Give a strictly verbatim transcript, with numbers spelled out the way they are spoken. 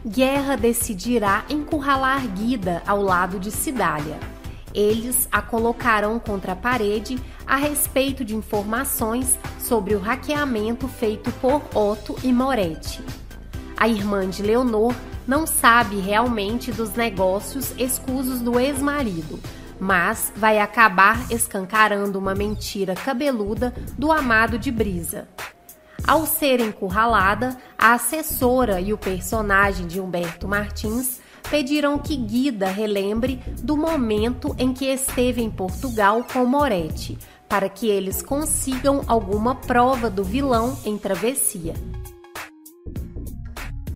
Guerra decidirá encurralar Guida ao lado de Cidália. Eles a colocarão contra a parede a respeito de informações sobre o hackeamento feito por Otto e Moretti. A irmã de Leonor não sabe realmente dos negócios escusos do ex-marido, mas vai acabar escancarando uma mentira cabeluda do amado de Brisa. Ao ser encurralada, a assessora e o personagem de Humberto Martins pediram que Guida relembre do momento em que esteve em Portugal com Moretti, para que eles consigam alguma prova do vilão em travessia.